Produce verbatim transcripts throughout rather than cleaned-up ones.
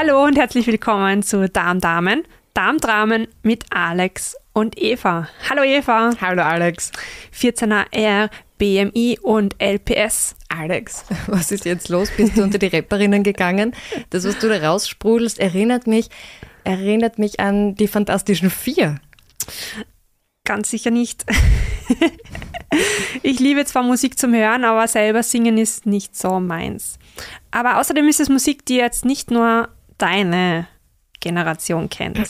Hallo und herzlich willkommen zu Darmdamen, Darmdramen mit Alex und Eva. Hallo Eva. Hallo Alex. vierzehner R, B M I und L P S. Alex, was ist jetzt los? Bist du unter die Rapperinnen gegangen? Das, was du da raussprudelst, erinnert mich, erinnert mich an die Fantastischen Vier. Ganz sicher nicht. Ich liebe zwar Musik zum Hören, aber selber singen ist nicht so meins. Aber außerdem ist es Musik, die jetzt nicht nur deine Generation kennt.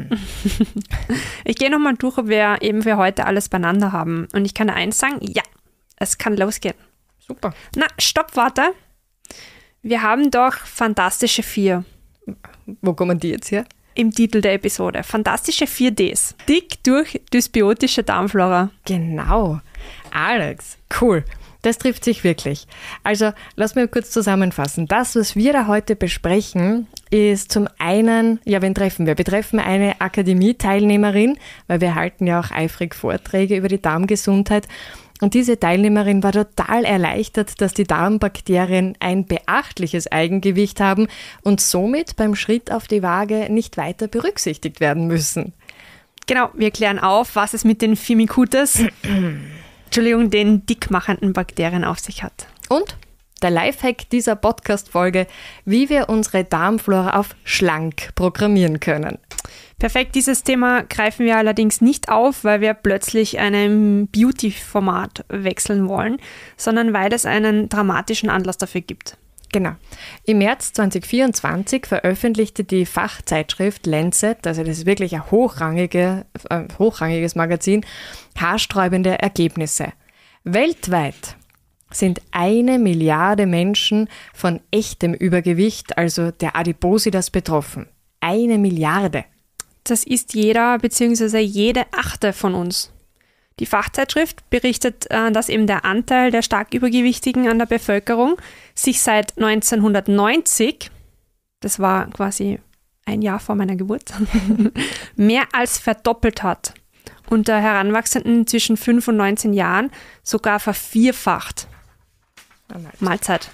Ich gehe nochmal durch, ob wir eben für heute alles beieinander haben. Und ich kann dir eins sagen, ja, es kann losgehen. Super. Na, stopp, warte. Wir haben doch Fantastische Vier. Wo kommen die jetzt her? Im Titel der Episode. Fantastische vier Ds. Dick durch dysbiotische Darmflora. Genau. Alex, cool. Das trifft sich wirklich. Also, lass mich kurz zusammenfassen. Das, was wir da heute besprechen, ist zum einen, ja, wen treffen wir? Wir treffen eine Akademie-Teilnehmerin, weil wir halten ja auch eifrig Vorträge über die Darmgesundheit. Und diese Teilnehmerin war total erleichtert, dass die Darmbakterien ein beachtliches Eigengewicht haben und somit beim Schritt auf die Waage nicht weiter berücksichtigt werden müssen. Genau, wir klären auf, was es mit den Firmicutes, Entschuldigung, den dickmachenden Bakterien auf sich hat. Und der Lifehack dieser Podcast-Folge, wie wir unsere Darmflora auf schlank programmieren können. Perfekt, dieses Thema greifen wir allerdings nicht auf, weil wir plötzlich einem Beauty-Format wechseln wollen, sondern weil es einen dramatischen Anlass dafür gibt. Genau. Im März zwanzig vierundzwanzig veröffentlichte die Fachzeitschrift Lancet, also das ist wirklich ein hochrangige, äh, hochrangiges Magazin, haarsträubende Ergebnisse. Weltweit sind eine Milliarde Menschen von echtem Übergewicht, also der Adipositas, betroffen. Eine Milliarde. Das ist jeder bzw. jede Achte von uns. Die Fachzeitschrift berichtet, dass eben der Anteil der stark Übergewichtigen an der Bevölkerung sich seit neunzehnhundertneunzig, das war quasi ein Jahr vor meiner Geburt, mehr als verdoppelt hat. Unter Heranwachsenden zwischen fünf und neunzehn Jahren sogar vervierfacht. Mahlzeit.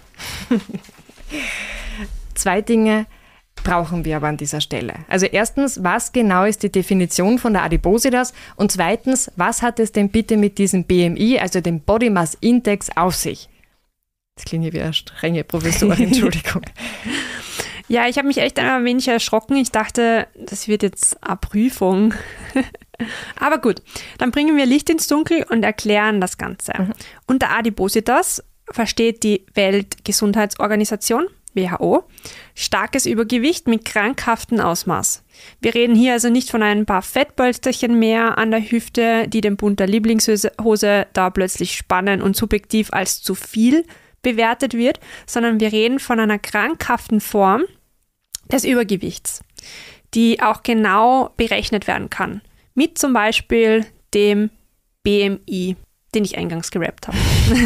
Zwei Dinge brauchen wir aber an dieser Stelle. Also erstens, was genau ist die Definition von der Adipositas? Und zweitens, was hat es denn bitte mit diesem B M I, also dem Body Mass Index, auf sich? Das klingt wie eine strenge Professorin, Entschuldigung. Ja, ich habe mich echt ein wenig erschrocken. Ich dachte, das wird jetzt eine Prüfung. Aber gut, dann bringen wir Licht ins Dunkel und erklären das Ganze. Mhm. Unter Adipositas versteht die Weltgesundheitsorganisation, W H O, starkes Übergewicht mit krankhaftem Ausmaß. Wir reden hier also nicht von ein paar Fettpölsterchen mehr an der Hüfte, die den Bund der Lieblingshose da plötzlich spannen und subjektiv als zu viel bewertet wird, sondern wir reden von einer krankhaften Form des Übergewichts, die auch genau berechnet werden kann. Mit zum Beispiel dem B M I, den ich eingangs gerappt habe.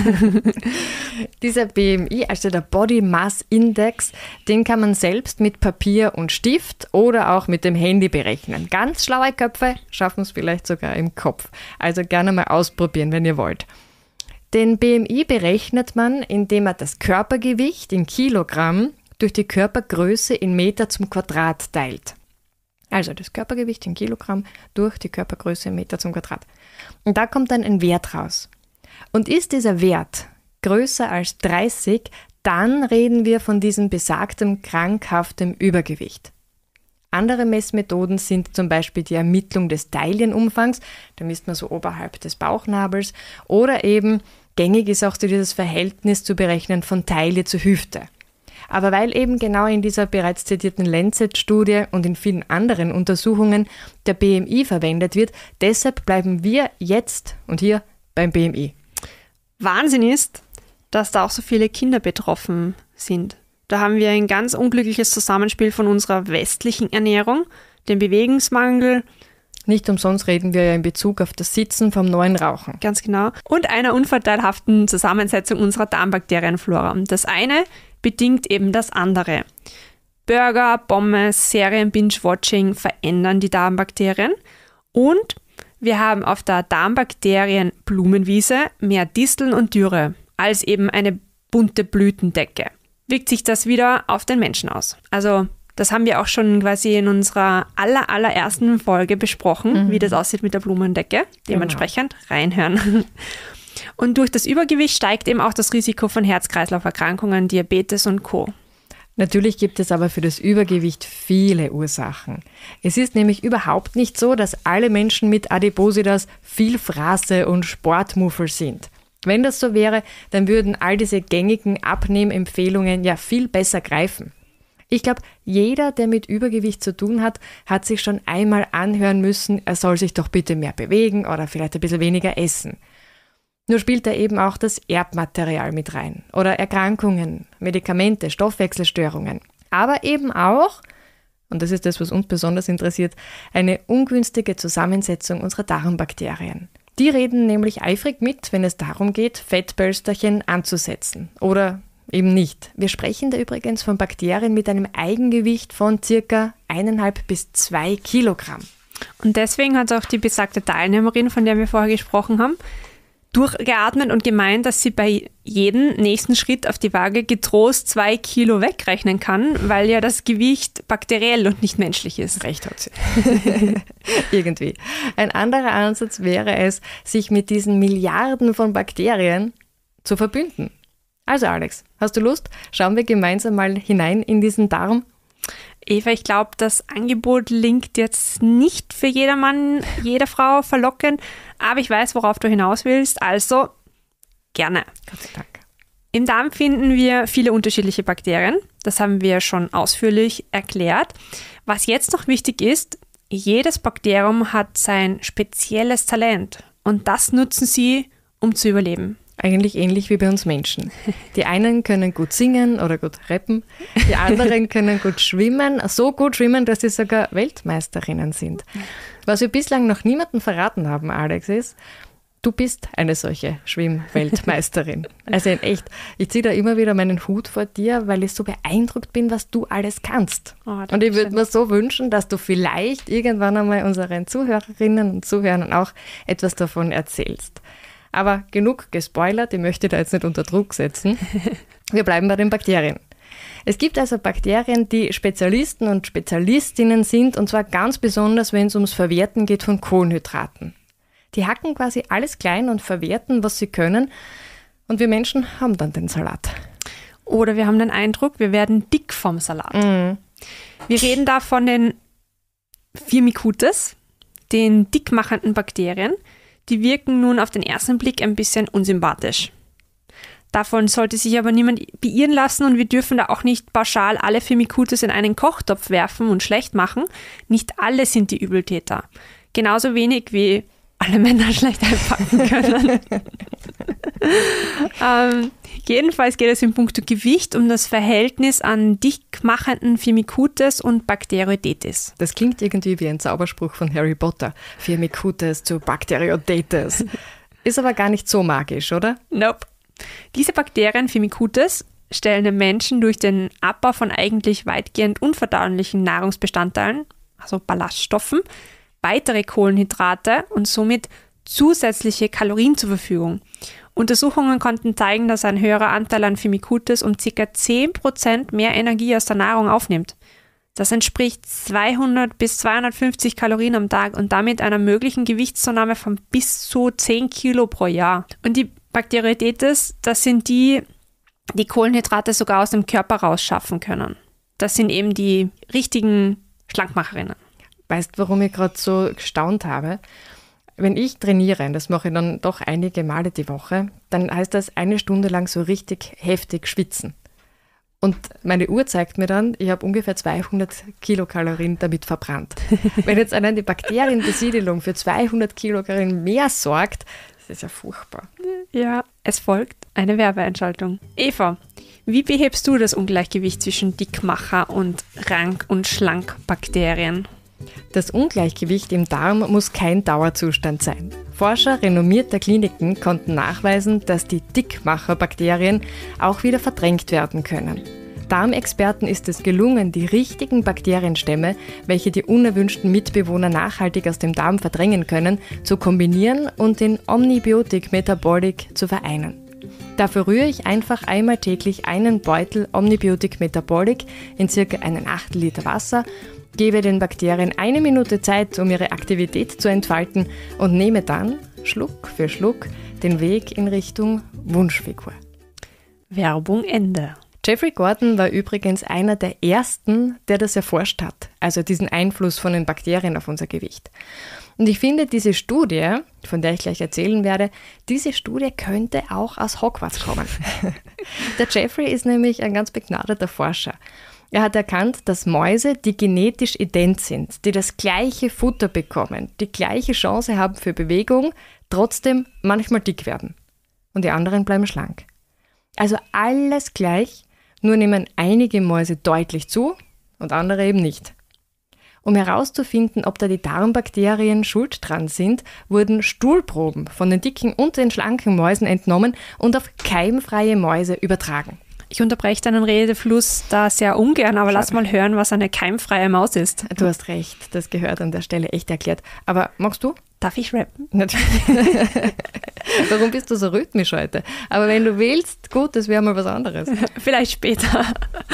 Dieser B M I, also der Body Mass Index, den kann man selbst mit Papier und Stift oder auch mit dem Handy berechnen. Ganz schlaue Köpfe schaffen es vielleicht sogar im Kopf. Also gerne mal ausprobieren, wenn ihr wollt. Den B M I berechnet man, indem man das Körpergewicht in Kilogramm durch die Körpergröße in Meter zum Quadrat teilt. Also das Körpergewicht in Kilogramm durch die Körpergröße in Meter zum Quadrat. Und da kommt dann ein Wert raus. Und ist dieser Wert größer als dreißig, dann reden wir von diesem besagtem krankhaftem Übergewicht. Andere Messmethoden sind zum Beispiel die Ermittlung des Taillenumfangs, da misst man so oberhalb des Bauchnabels, oder eben gängig ist auch so dieses Verhältnis zu berechnen von Taille zu Hüfte. Aber weil eben genau in dieser bereits zitierten Lancet-Studie und in vielen anderen Untersuchungen der B M I verwendet wird, deshalb bleiben wir jetzt und hier beim B M I. Wahnsinn ist, dass da auch so viele Kinder betroffen sind. Da haben wir ein ganz unglückliches Zusammenspiel von unserer westlichen Ernährung, dem Bewegungsmangel. Nicht umsonst reden wir ja in Bezug auf das Sitzen vom neuen Rauchen. Ganz genau. Und einer unvorteilhaften Zusammensetzung unserer Darmbakterienflora. Und das eine bedingt eben das andere. Burger, Pommes, Serien-Binge-Watching verändern die Darmbakterien. Und wir haben auf der Darmbakterien-Blumenwiese mehr Disteln und Dürre als eben eine bunte Blütendecke. Wirkt sich das wieder auf den Menschen aus. Also Das haben wir auch schon quasi in unserer aller, allerersten Folge besprochen, mhm. wie das aussieht mit der Blumendecke. Dementsprechend genau. reinhören. Und durch das Übergewicht steigt eben auch das Risiko von Herz-Kreislauf-Erkrankungen, Diabetes und Co. Natürlich gibt es aber für das Übergewicht viele Ursachen. Es ist nämlich überhaupt nicht so, dass alle Menschen mit Adipositas Vielfraße und Sportmuffel sind. Wenn das so wäre, dann würden all diese gängigen Abnehmempfehlungen ja viel besser greifen. Ich glaube, jeder, der mit Übergewicht zu tun hat, hat sich schon einmal anhören müssen, er soll sich doch bitte mehr bewegen oder vielleicht ein bisschen weniger essen. Nur spielt da eben auch das Erbmaterial mit rein oder Erkrankungen, Medikamente, Stoffwechselstörungen. Aber eben auch, und das ist das, was uns besonders interessiert, eine ungünstige Zusammensetzung unserer Darmbakterien. Die reden nämlich eifrig mit, wenn es darum geht, Fettpölsterchen anzusetzen oder eben nicht. Wir sprechen da übrigens von Bakterien mit einem Eigengewicht von circa eineinhalb bis zwei Kilogramm. Und deswegen hat auch die besagte Teilnehmerin, von der wir vorher gesprochen haben, durchgeatmet und gemeint, dass sie bei jedem nächsten Schritt auf die Waage getrost zwei Kilo wegrechnen kann, weil ja das Gewicht bakteriell und nicht menschlich ist. Recht hat sie. Irgendwie. Ein anderer Ansatz wäre es, sich mit diesen Milliarden von Bakterien zu verbünden. Also Alex, hast du Lust? Schauen wir gemeinsam mal hinein in diesen Darm. Eva, ich glaube, das Angebot klingt jetzt nicht für jedermann, jede Frau verlockend, aber ich weiß, worauf du hinaus willst, also gerne. Gott sei Dank. Im Darm finden wir viele unterschiedliche Bakterien, das haben wir schon ausführlich erklärt. Was jetzt noch wichtig ist, jedes Bakterium hat sein spezielles Talent und das nutzen sie, um zu überleben. Eigentlich ähnlich wie bei uns Menschen. Die einen können gut singen oder gut rappen, die anderen können gut schwimmen, so gut schwimmen, dass sie sogar Weltmeisterinnen sind. Was wir bislang noch niemandem verraten haben, Alex, ist, du bist eine solche Schwimm-Weltmeisterin. Also in echt, ich ziehe da immer wieder meinen Hut vor dir, weil ich so beeindruckt bin, was du alles kannst. Oh, und ich würde mir so wünschen, dass du vielleicht irgendwann einmal unseren Zuhörerinnen und Zuhörern auch etwas davon erzählst. Aber genug gespoilert, ich möchte da jetzt nicht unter Druck setzen. Wir bleiben bei den Bakterien. Es gibt also Bakterien, die Spezialisten und Spezialistinnen sind, und zwar ganz besonders, wenn es ums Verwerten geht von Kohlenhydraten. Die hacken quasi alles klein und verwerten, was sie können, und wir Menschen haben dann den Salat. Oder wir haben den Eindruck, wir werden dick vom Salat. Mhm. Wir reden da von den Firmicutes, den dickmachenden Bakterien. Die wirken nun auf den ersten Blick ein bisschen unsympathisch. Davon sollte sich aber niemand beirren lassen und wir dürfen da auch nicht pauschal alle Firmicutes in einen Kochtopf werfen und schlecht machen. Nicht alle sind die Übeltäter. Genauso wenig wie alle Männer schlecht einpacken können. ähm, jedenfalls geht es in puncto Gewicht um das Verhältnis an dickmachenden Firmicutes und Bakteriodetes. Das klingt irgendwie wie ein Zauberspruch von Harry Potter. Firmicutes zu Bakteriodetes. Ist aber gar nicht so magisch, oder? Nope. Diese Bakterien, Firmicutes, stellen den Menschen durch den Abbau von eigentlich weitgehend unverdaulichen Nahrungsbestandteilen, also Ballaststoffen, weitere Kohlenhydrate und somit zusätzliche Kalorien zur Verfügung. Untersuchungen konnten zeigen, dass ein höherer Anteil an Firmicutes um ca. zehn Prozent mehr Energie aus der Nahrung aufnimmt. Das entspricht zweihundert bis zweihundertfünfzig Kalorien am Tag und damit einer möglichen Gewichtszunahme von bis zu zehn Kilo pro Jahr. Und die Bakteriodetes, das sind die, die Kohlenhydrate sogar aus dem Körper rausschaffen können. Das sind eben die richtigen Schlankmacherinnen. Weißt du, warum ich gerade so gestaunt habe? Wenn ich trainiere, das mache ich dann doch einige Male die Woche, dann heißt das eine Stunde lang so richtig heftig schwitzen. Und meine Uhr zeigt mir dann, ich habe ungefähr zweihundert Kilokalorien damit verbrannt. Wenn jetzt allein die Bakterienbesiedelung für zweihundert Kilokalorien mehr sorgt, das ist ja furchtbar. Ja, es folgt eine Werbeeinschaltung. Eva, wie behebst du das Ungleichgewicht zwischen Dickmacher und Rank- und Schlankbakterien? Das Ungleichgewicht im Darm muss kein Dauerzustand sein. Forscher renommierter Kliniken konnten nachweisen, dass die Dickmacherbakterien auch wieder verdrängt werden können. Darmexperten ist es gelungen, die richtigen Bakterienstämme, welche die unerwünschten Mitbewohner nachhaltig aus dem Darm verdrängen können, zu kombinieren und in Omnibiotic Metabolic zu vereinen. Dafür rühre ich einfach einmal täglich einen Beutel Omnibiotic Metabolic in circa einen Achtel Liter Wasser, gebe den Bakterien eine Minute Zeit, um ihre Aktivität zu entfalten und nehme dann, Schluck für Schluck, den Weg in Richtung Wunschfigur. Werbung Ende. Jeffrey Gordon war übrigens einer der ersten, der das erforscht hat, also diesen Einfluss von den Bakterien auf unser Gewicht. Und ich finde, diese Studie, von der ich gleich erzählen werde, diese Studie könnte auch aus Hogwarts kommen. Der Jeffrey ist nämlich ein ganz begnadeter Forscher. Er hat erkannt, dass Mäuse, die genetisch ident sind, die das gleiche Futter bekommen, die gleiche Chance haben für Bewegung, trotzdem manchmal dick werden. Und die anderen bleiben schlank. Also alles gleich, nur nehmen einige Mäuse deutlich zu und andere eben nicht. Um herauszufinden, ob da die Darmbakterien schuld dran sind, wurden Stuhlproben von den dicken und den schlanken Mäusen entnommen und auf keimfreie Mäuse übertragen. Ich unterbreche deinen Redefluss da sehr ungern, aber Schade. Lass mal hören, was eine keimfreie Maus ist. Du hast recht, das gehört an der Stelle echt erklärt. Aber magst du? Darf ich rappen? Natürlich. Warum bist du so rhythmisch heute? Aber wenn du willst, gut, das wäre mal was anderes. Vielleicht später.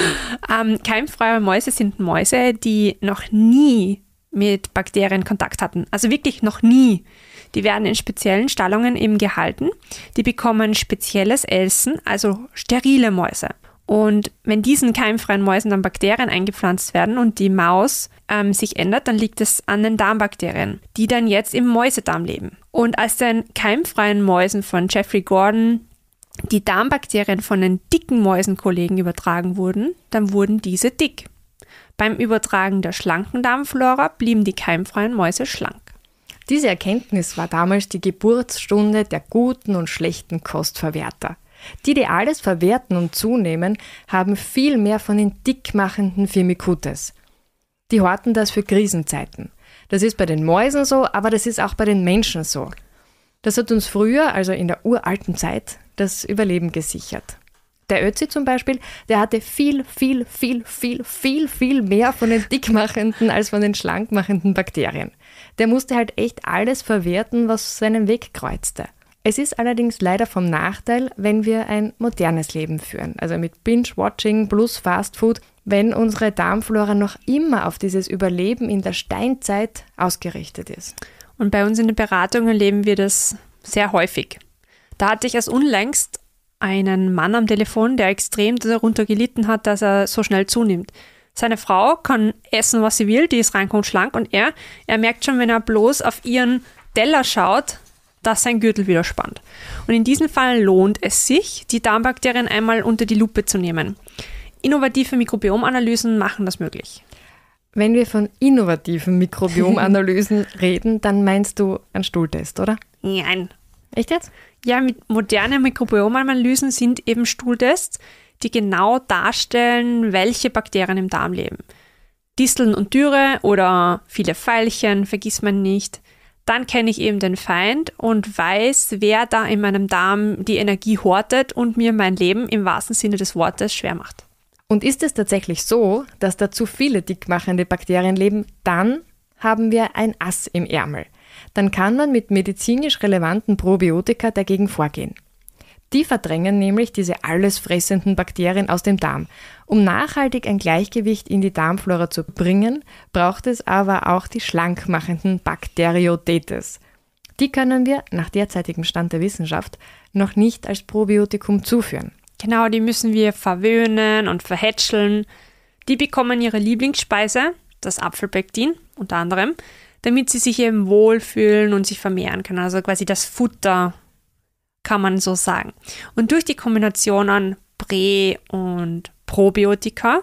Ähm, keimfreie Mäuse sind Mäuse, die noch nie mit Bakterien Kontakt hatten. Also wirklich noch nie. Die werden in speziellen Stallungen eben gehalten. Die bekommen spezielles Essen, also sterile Mäuse. Und wenn diesen keimfreien Mäusen dann Bakterien eingepflanzt werden und die Maus ähm, sich ändert, dann liegt es an den Darmbakterien, die dann jetzt im Mäusedarm leben. Und als den keimfreien Mäusen von Jeffrey Gordon die Darmbakterien von den dicken Mäusenkollegen übertragen wurden, dann wurden diese dick. Beim Übertragen der schlanken Darmflora blieben die keimfreien Mäuse schlank. Diese Erkenntnis war damals die Geburtsstunde der guten und schlechten Kostverwerter. Die, die alles verwerten und zunehmen, haben viel mehr von den dickmachenden Firmicutes. Die horten das für Krisenzeiten. Das ist bei den Mäusen so, aber das ist auch bei den Menschen so. Das hat uns früher, also in der uralten Zeit, das Überleben gesichert. Der Ötzi zum Beispiel, der hatte viel, viel, viel, viel, viel, viel mehr von den dickmachenden als von den schlankmachenden Bakterien. Der musste halt echt alles verwerten, was seinen Weg kreuzte. Es ist allerdings leider vom Nachteil, wenn wir ein modernes Leben führen, also mit Binge-Watching plus Fastfood, wenn unsere Darmflora noch immer auf dieses Überleben in der Steinzeit ausgerichtet ist. Und bei uns in den Beratungen erleben wir das sehr häufig. Da hatte ich erst unlängst einen Mann am Telefon, der extrem darunter gelitten hat, dass er so schnell zunimmt. Seine Frau kann essen, was sie will, die ist rank und schlank und er, er merkt schon, wenn er bloß auf ihren Teller schaut, dass sein Gürtel wieder spannt. Und in diesem Fall lohnt es sich, die Darmbakterien einmal unter die Lupe zu nehmen. Innovative Mikrobiomanalysen machen das möglich. Wenn wir von innovativen Mikrobiomanalysen reden, dann meinst du einen Stuhltest, oder? Nein. Echt jetzt? Ja, mit modernen Mikrobiomanalysen sind eben Stuhltests, die genau darstellen, welche Bakterien im Darm leben. Disteln und Dürre oder viele Veilchen, vergisst man nicht. Dann kenne ich eben den Feind und weiß, wer da in meinem Darm die Energie hortet und mir mein Leben im wahrsten Sinne des Wortes schwer macht. Und ist es tatsächlich so, dass da zu viele dickmachende Bakterien leben, dann haben wir ein Ass im Ärmel. Dann kann man mit medizinisch relevanten Probiotika dagegen vorgehen. Die verdrängen nämlich diese allesfressenden Bakterien aus dem Darm. Um nachhaltig ein Gleichgewicht in die Darmflora zu bringen, braucht es aber auch die schlankmachenden Bakteriotetes. Die können wir, nach derzeitigem Stand der Wissenschaft, noch nicht als Probiotikum zuführen. Genau, die müssen wir verwöhnen und verhätscheln. Die bekommen ihre Lieblingsspeise, das Apfelpektin unter anderem, damit sie sich eben wohlfühlen und sich vermehren können. Also quasi das Futter, kann man so sagen. Und durch die Kombination an Prä- und Probiotika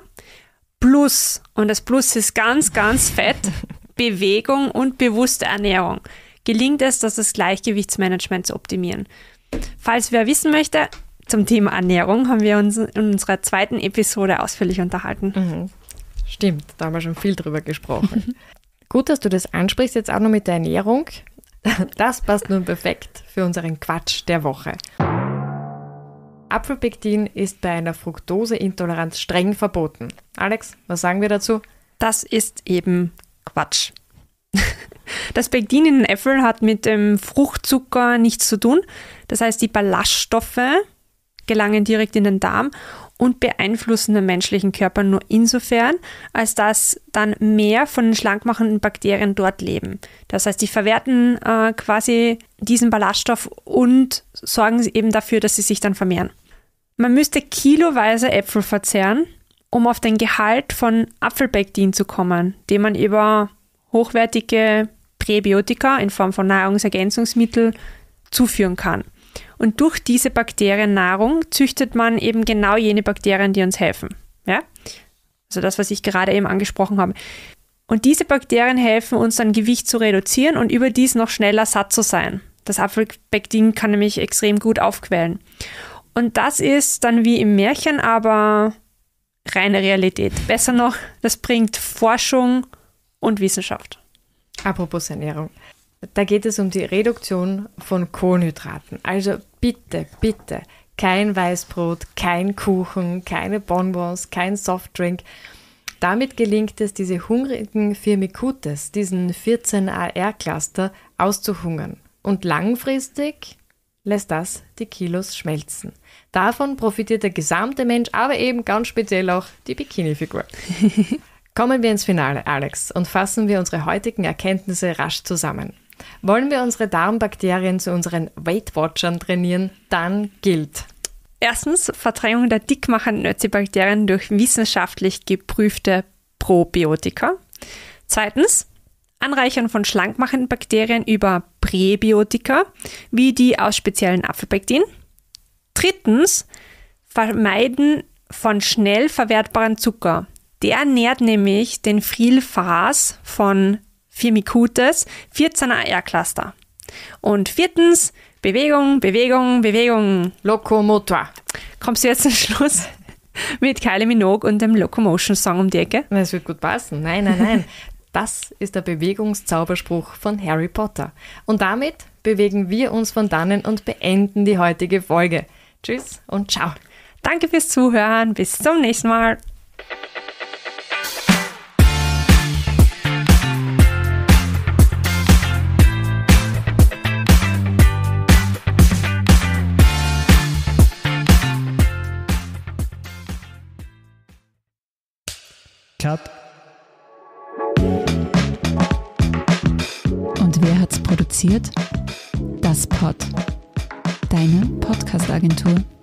plus, und das Plus ist ganz, ganz fett, Bewegung und bewusste Ernährung, gelingt es, das Gleichgewichtsmanagement zu optimieren. Falls wer wissen möchte, zum Thema Ernährung haben wir uns in unserer zweiten Episode ausführlich unterhalten. Mhm. Stimmt, da haben wir schon viel drüber gesprochen. Gut, dass du das ansprichst, jetzt auch noch mit der Ernährung. Das passt nun perfekt für unseren Quatsch der Woche. Apfelpektin ist bei einer Fructoseintoleranz streng verboten. Alex, was sagen wir dazu? Das ist eben Quatsch. Das Pektin in den Äpfeln hat mit dem Fruchtzucker nichts zu tun. Das heißt, die Ballaststoffe gelangen direkt in den Darm und beeinflussen den menschlichen Körper nur insofern, als dass dann mehr von den schlankmachenden Bakterien dort leben. Das heißt, die verwerten äh, quasi diesen Ballaststoff und sorgen eben dafür, dass sie sich dann vermehren. Man müsste kiloweise Äpfel verzehren, um auf den Gehalt von Apfelpektin zu kommen, den man über hochwertige Präbiotika in Form von Nahrungsergänzungsmitteln zuführen kann. Und durch diese Bakteriennahrung züchtet man eben genau jene Bakterien, die uns helfen. Ja? Also das, was ich gerade eben angesprochen habe. Und diese Bakterien helfen uns dann Gewicht zu reduzieren und überdies noch schneller satt zu sein. Das Apfelpektin kann nämlich extrem gut aufquellen. Und das ist dann wie im Märchen, aber reine Realität. Besser noch, das bringt Forschung und Wissenschaft. Apropos Ernährung. Da geht es um die Reduktion von Kohlenhydraten. Also bitte, bitte, kein Weißbrot, kein Kuchen, keine Bonbons, kein Softdrink. Damit gelingt es, diese hungrigen Firmicutes, diesen vierzehn A R-Cluster, auszuhungern. Und langfristig lässt das die Kilos schmelzen. Davon profitiert der gesamte Mensch, aber eben ganz speziell auch die Bikini-Figur. Kommen wir ins Finale, Alex, und fassen wir unsere heutigen Erkenntnisse rasch zusammen. Wollen wir unsere Darmbakterien zu unseren Weight Watchern trainieren, dann gilt: Erstens, Verdrängung der dickmachenden Ötzi-Bakterien durch wissenschaftlich geprüfte Probiotika. Zweitens, Anreichern von schlankmachenden Bakterien über Präbiotika, wie die aus speziellen Apfelpektin. Drittens, Vermeiden von schnell verwertbaren Zucker. Der nährt nämlich den Vielfraß von Firmicutes, vierzehn A R-Cluster. Und viertens, Bewegung, Bewegung, Bewegung. Lokomotor. Kommst du jetzt zum Schluss mit Kylie Minogue und dem Locomotion-Song um die Ecke? Das wird gut passen. Nein, nein, nein. Das ist der Bewegungszauberspruch von Harry Potter. Und damit bewegen wir uns von dannen und beenden die heutige Folge. Tschüss und ciao. Danke fürs Zuhören. Bis zum nächsten Mal. Cut. Und wer hat's produziert? Das Pod. Deine Podcast-Agentur.